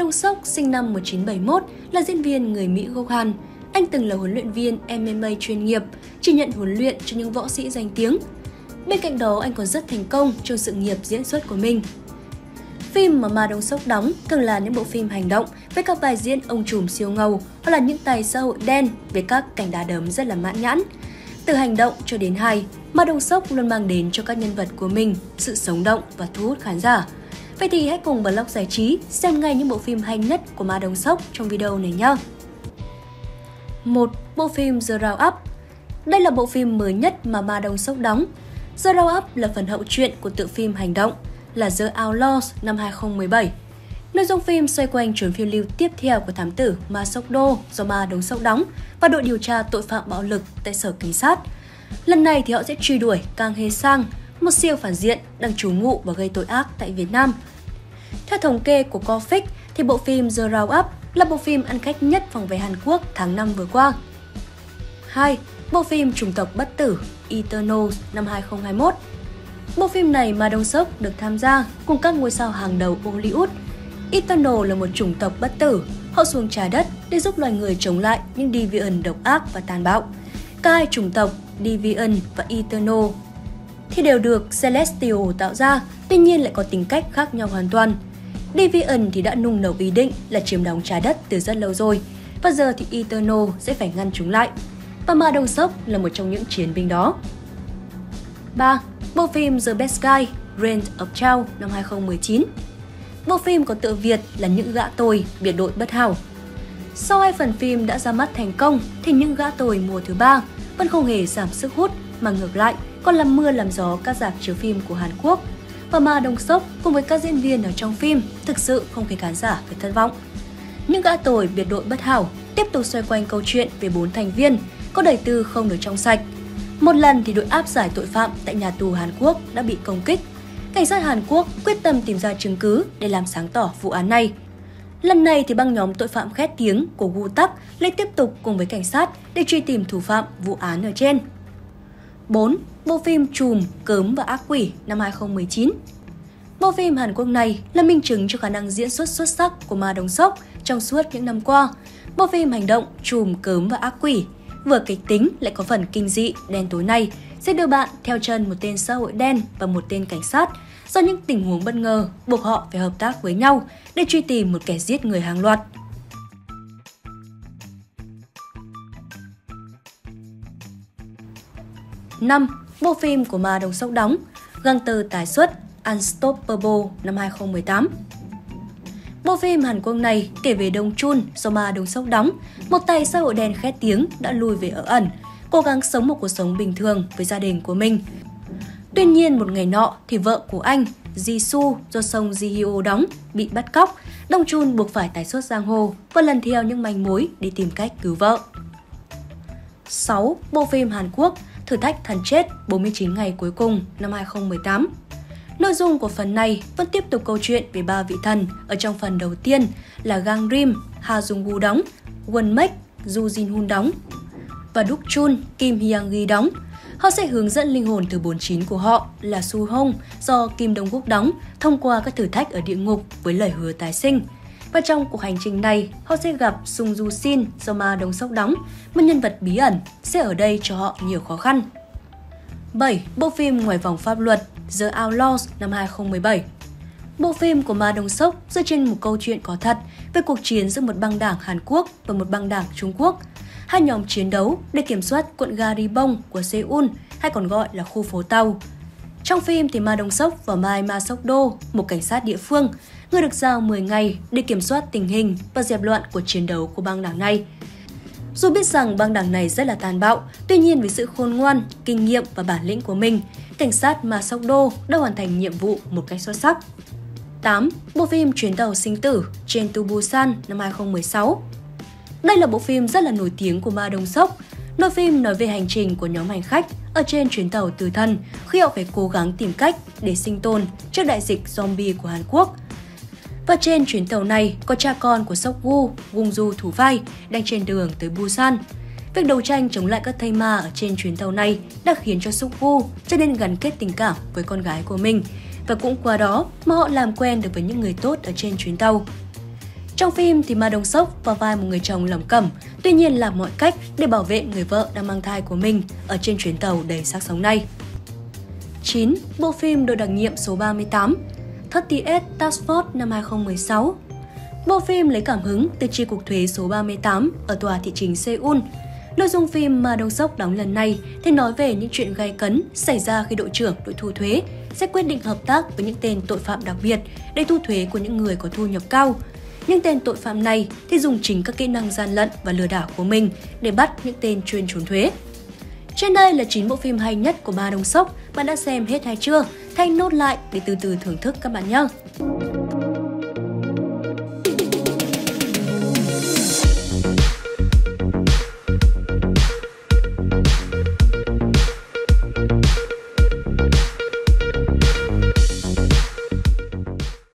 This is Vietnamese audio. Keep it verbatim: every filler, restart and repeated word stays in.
Dong-seok sinh năm một nghìn chín trăm bảy mươi mốt là diễn viên người Mỹ gốc Hàn. Anh từng là huấn luyện viên em em a chuyên nghiệp, chỉ nhận huấn luyện cho những võ sĩ danh tiếng. Bên cạnh đó, anh còn rất thành công trong sự nghiệp diễn xuất của mình. Phim mà Ma Dong-seok đóng thường là những bộ phim hành động với các vai diễn ông trùm siêu ngầu hoặc là những tài xã hội đen với các cảnh đá đấm rất là mãn nhãn. Từ hành động cho đến hài, Ma Dong-seok luôn mang đến cho các nhân vật của mình sự sống động và thu hút khán giả. Vậy thì hãy cùng Blog Giải trí xem ngay những bộ phim hay nhất của Ma Dong-seok trong video này nhé! một. Bộ phim The Roundup. Đây là bộ phim mới nhất mà Ma Dong-seok đóng. The Roundup là phần hậu truyện của tựa phim hành động là The Outlaws năm hai không một bảy. Nội dung phim xoay quanh chuyến phiêu lưu tiếp theo của thám tử Ma Sok-do do Ma Dong-seok đóng và đội điều tra tội phạm bạo lực tại sở cảnh sát. Lần này thì họ sẽ truy đuổi Kang Hae-sang, một siêu phản diện đang trú ngụ và gây tội ác tại Việt Nam. Theo thống kê của Cofix thì bộ phim The Roundup là bộ phim ăn khách nhất phòng vé Hàn Quốc tháng năm vừa qua. hai. Bộ phim Chủng tộc bất tử Eternals năm hai không hai mốt. Bộ phim này Ma Dong-seok được tham gia cùng các ngôi sao hàng đầu Hollywood. Eternals là một chủng tộc bất tử, họ xuống trái đất để giúp loài người chống lại những Deviant độc ác và tàn bạo. Cả hai chủng tộc Deviant và Eternal thì đều được Celestial tạo ra, tuy nhiên lại có tính cách khác nhau hoàn toàn. Deviant thì đã nung nấu ý định là chiếm đóng trái đất từ rất lâu rồi, và giờ thì Eternal sẽ phải ngăn chúng lại. Và Ma Dong-seok là một trong những chiến binh đó. ba. Bộ phim The Best Guy Reign of Chaos năm hai không một chín. Bộ phim có tựa Việt là Những gã tồi biệt đội bất hảo. Sau hai phần phim đã ra mắt thành công thì Những gã tồi mùa thứ ba vẫn không hề giảm sức hút, mà ngược lại còn làm mưa làm gió các rạp chiếu phim của Hàn Quốc. Và Ma Dong-seok cùng với các diễn viên ở trong phim thực sự không khiến khán giả phải thất vọng. Những gã tồi biệt đội bất hảo tiếp tục xoay quanh câu chuyện về bốn thành viên có đời tư không được trong sạch. Một lần thì đội áp giải tội phạm tại nhà tù Hàn Quốc đã bị công kích. Cảnh sát Hàn Quốc quyết tâm tìm ra chứng cứ để làm sáng tỏ vụ án này. Lần này thì băng nhóm tội phạm khét tiếng của Woo Tak lại tiếp tục cùng với cảnh sát để truy tìm thủ phạm vụ án ở trên. bốn. Bộ phim Trùm, Cớm và Ác Quỷ năm hai không một chín. Bộ phim Hàn Quốc này là minh chứng cho khả năng diễn xuất xuất sắc của Ma Dong-seok trong suốt những năm qua. Bộ phim hành động Trùm, Cớm và Ác Quỷ vừa kịch tính lại có phần kinh dị, đen tối này sẽ đưa bạn theo chân một tên xã hội đen và một tên cảnh sát do những tình huống bất ngờ buộc họ phải hợp tác với nhau để truy tìm một kẻ giết người hàng loạt. năm. Bộ phim của Ma Dong-seok đóng Gangster tái xuất Unstoppable năm hai không một tám. Bộ phim Hàn Quốc này kể về Dong Chun do Ma Dong-seok đóng, một tay xã hội đen khét tiếng đã lui về ở ẩn, cố gắng sống một cuộc sống bình thường với gia đình của mình. Tuy nhiên một ngày nọ thì vợ của anh, Jisoo do Song Ji-hyo đóng, bị bắt cóc. Dong Chun buộc phải tái xuất giang hồ và lần theo những manh mối để tìm cách cứu vợ. sáu. Bộ phim Hàn Quốc Thử thách thần chết bốn mươi chín ngày cuối cùng năm hai không một tám. Nội dung của phần này vẫn tiếp tục câu chuyện về ba vị thần ở trong phần đầu tiên là Gang Rim, Ha Jung-woo đóng, Won Mek, Ju Jin-hoon đóng và Duk Chun, Kim Hyang-gi đóng. Họ sẽ hướng dẫn linh hồn thứ bốn mươi chín của họ là Su Hong do Kim Dong-wook đóng thông qua các thử thách ở địa ngục với lời hứa tái sinh. Và trong cuộc hành trình này, họ sẽ gặp Sung Ju Shin do Ma Dong-seok đóng, một nhân vật bí ẩn sẽ ở đây cho họ nhiều khó khăn. bảy. Bộ phim Ngoài vòng pháp luật The Outlaws năm hai không một bảy. Bộ phim của Ma Dong-seok dựa trên một câu chuyện có thật về cuộc chiến giữa một băng đảng Hàn Quốc và một băng đảng Trung Quốc. Hai nhóm chiến đấu để kiểm soát quận Garibong của Seoul, hay còn gọi là khu phố tàu. Trong phim thì Ma Dong-seok và Mai Ma Sok-do, một cảnh sát địa phương, người được giao mười ngày để kiểm soát tình hình và dẹp loạn của chiến đấu của băng đảng này. Dù biết rằng băng đảng này rất là tàn bạo, tuy nhiên với sự khôn ngoan, kinh nghiệm và bản lĩnh của mình, cảnh sát Ma Sok-do đã hoàn thành nhiệm vụ một cách xuất sắc. tám. Bộ phim Chuyến tàu sinh tử Train to Busan năm hai không một sáu. Đây là bộ phim rất là nổi tiếng của Ma Dong-seok. Nội phim nói về hành trình của nhóm hành khách ở trên chuyến tàu tử thần khi họ phải cố gắng tìm cách để sinh tồn trước đại dịch zombie của Hàn Quốc. Và trên chuyến tàu này có cha con của Sok-woo, Wung-ju thủ vai đang trên đường tới Busan. Việc đấu tranh chống lại các thây ma ở trên chuyến tàu này đã khiến cho Sok-woo trở nên gắn kết tình cảm với con gái của mình, và cũng qua đó mà họ làm quen được với những người tốt ở trên chuyến tàu. Trong phim thì Ma Dong Seok vào vai một người chồng lẩm cẩm, tuy nhiên làm mọi cách để bảo vệ người vợ đang mang thai của mình ở trên chuyến tàu đầy xác sống này. chín. Bộ phim Đội đặc nhiệm số ba mươi tám, ba mươi tám Task Force năm hai không một sáu. Bộ phim lấy cảm hứng từ chi cục thuế số ba mươi tám ở tòa thị chính Seoul. Nội dung phim Ma Dong Seok đóng lần này thì nói về những chuyện gay cấn xảy ra khi đội trưởng đội thu thuế sẽ quyết định hợp tác với những tên tội phạm đặc biệt để thu thuế của những người có thu nhập cao. Nhưng tên tội phạm này thì dùng chính các kỹ năng gian lận và lừa đảo của mình để bắt những tên chuyên trốn thuế. Trên đây là chín bộ phim hay nhất của Ma Dong Seok. Bạn đã xem hết hay chưa? Thanh nốt lại để từ từ thưởng thức các bạn nhé!